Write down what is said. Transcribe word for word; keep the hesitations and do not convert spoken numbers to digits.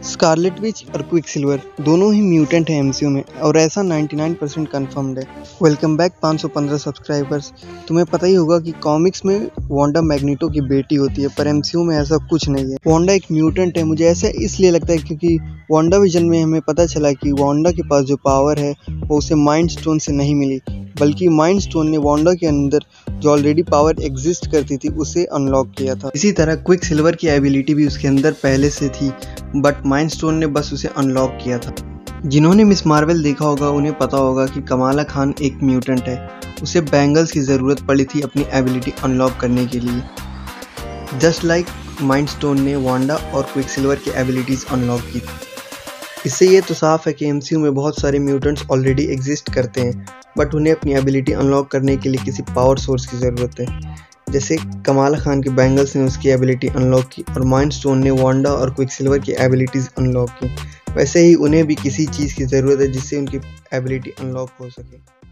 Scarlet Witch और Quicksilver दोनों ही mutant हैं एमसीयू में और ऐसा निन्यानवे परसेंट कंफर्म्ड है। वेलकम बैक पाँच सौ पंद्रह सब्सक्राइबर्स। तुम्हें पता ही होगा कि कॉमिक्स में वांडा मैग्नीटो की बेटी होती है, पर एमसीयू में ऐसा कुछ नहीं है। वांडा एक म्यूटेंट है। मुझे ऐसा इसलिए लगता है क्योंकि वांडा विजन में हमें पता चला कि वांडा के पास जो पावर है वो उसे माइंड स्टोन से नहीं मिली, बल्कि माइंड स्टोन ने वांडा के अंदर जो ऑलरेडी पावर एग्जिस्ट करती थी उसे अनलॉक किया था। इसी तरह क्विकसिल्वर की एबिलिटी भी उसके अंदर पहले से थी, बट माइंड स्टोन ने बस उसे अनलॉक किया था। जिन्होंने मिस मार्वल देखा होगा उन्हें पता होगा कि कमाला खान एक म्यूटेंट है। उसे बैंगल्स की ज़रूरत पड़ी थी अपनी एबिलिटी अनलॉक करने के लिए, जस्ट लाइक माइंड स्टोन ने वांडा और क्विकसिल्वर की एबिलिटीज़ अनलॉक की थी। इससे ये तो साफ है कि एमसीयू में बहुत सारे म्यूटेंट्स ऑलरेडी एग्जिस्ट करते हैं, बट उन्हें अपनी एबिलिटी अनलॉक करने के लिए किसी पावर सोर्स की ज़रूरत है। जैसे कमाला खान के बैंगल्स ने उसकी एबिलिटी अनलॉक की और माइंड स्टोन ने वांडा और क्विकसिल्वर की एबिलिटीज़ अनलॉक की, वैसे ही उन्हें भी किसी चीज़ की ज़रूरत है जिससे उनकी एबिलिटी अनलॉक हो सके।